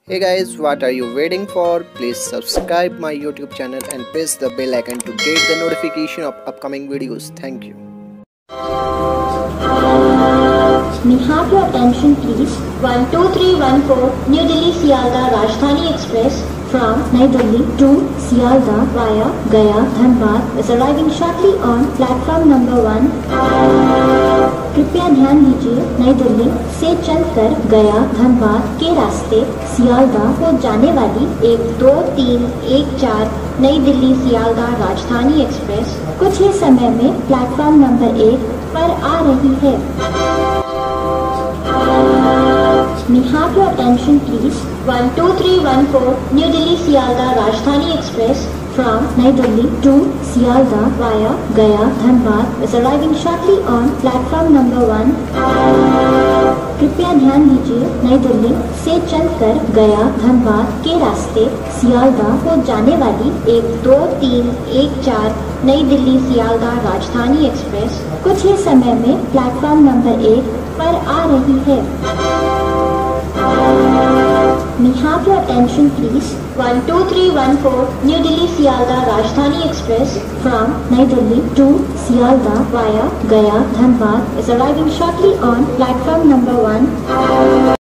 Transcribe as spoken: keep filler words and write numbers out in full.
Hey guys, what are you waiting for? Please subscribe my YouTube channel and press the bell icon to get the notification of upcoming videos. Thank you. May I have your attention please? one two three one four New Delhi Sialdah Rajdhani Express from New Delhi to Sialdah via Gaya Dhanbad is arriving shortly on platform number one. कृपया ध्यान दीजिए, नई दिल्ली से चलकर गया धनबाद के रास्ते सियालदाह को जाने वाली एक दो तीन एक चार नई दिल्ली सियालदाह राजधानी एक्सप्रेस कुछ ही समय में प्लेटफॉर्म नंबर एक पर आ रही है। May I have your attention please? one two three one four New Delhi Sialdah Rajdhani Express from New Delhi to Sialdah via Gaya Dhanbad is arriving shortly on platform number one. कृपया ध्यान दीजिए, नई दिल्ली से चलकर गया धनबाद के रास्ते सियालदाह को जाने वाली एक दो तीन एक चार नई दिल्ली सियालदाह राजधानी एक्सप्रेस कुछ ही समय में प्लेटफॉर्म नंबर एक पर आ रही है। May I have your attention please? one two three one four New Delhi Sialdah Rajdhani Express from New Delhi to Sialdah via Gaya Dhanbad is arriving shortly on platform number one.